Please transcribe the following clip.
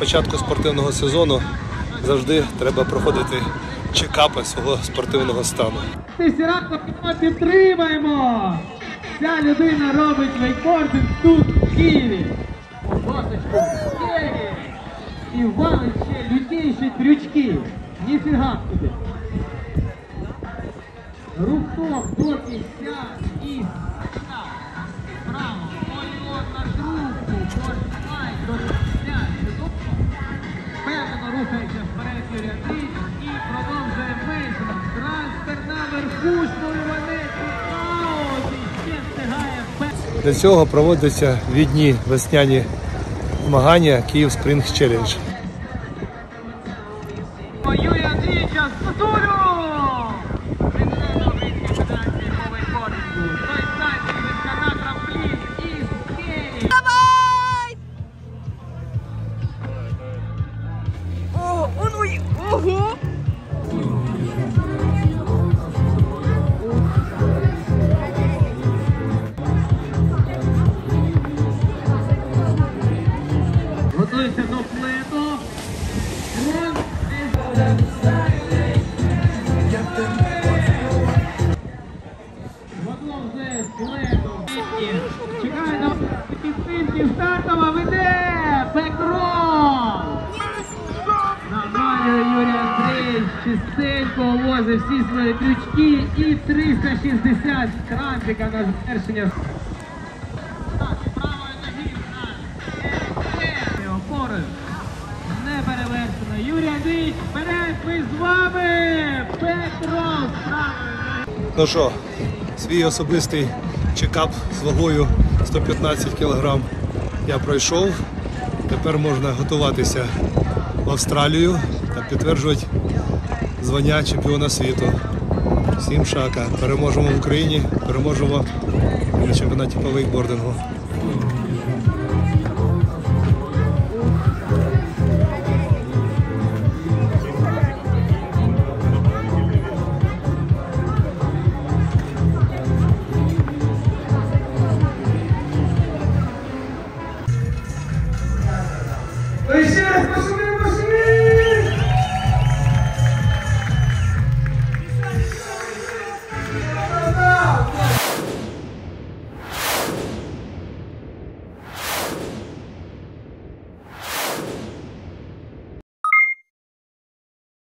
початку спортивного сезону завжди треба проходити чекапи свого спортивного стану. Сіранко, підтримаємо! Ця людина робить вейкбординг тут, в Києві. Лосочку в Києві. І валить ще лютіші крючки. Ніфіга туди. Рухток до кінця і право. Поліон на трубку. Пожимай до кінця. Впевнено рухається вперед Юрій Андрійович і продовжує мейджор. Трансфер на верхушку Іванець. Аут! І ще встигає вперед. Для цього проводяться відні весняні змагання Київ Спринг Челендж. Юрій Андрійовича з Сатурю! Президент Української федерації по вейкбордингу. Той самий на трамплін із Києва. Давай! О, ой, ого! Готується до плиту. Воно вже з плиту. Чекає на підтримки стартова, веде! Бекрол! Нормально Юрій Андрійович чистенько возить всі свої крючки і 360 трампіка на завершення. Так, правою ноги опори. Не перевершено. Юрій Андрійович, вперед, ми з вами! Петро з правою ноги. Ну що, свій особистий чекап з вагою 115 кг я пройшов. Тепер можна готуватися в Австралію та підтверджувати звання чемпіона світу. Всім шака. Переможемо в Україні, переможемо на чемпіонаті по вейкбордингу.